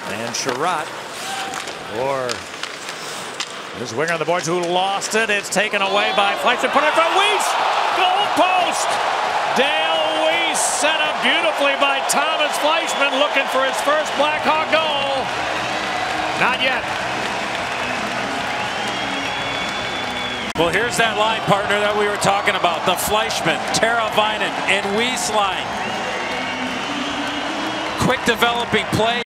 And Sherratt, or this winger on the boards who lost it. It's taken away by Fleischman. Put it for Weise. Goal post. Dale Weise set up beautifully by Thomas Fleischman, looking for his first Blackhawk goal. Not yet. Well, here's that line partner that we were talking about. The Fleischman, Teravainen, and Weise line. Quick developing play.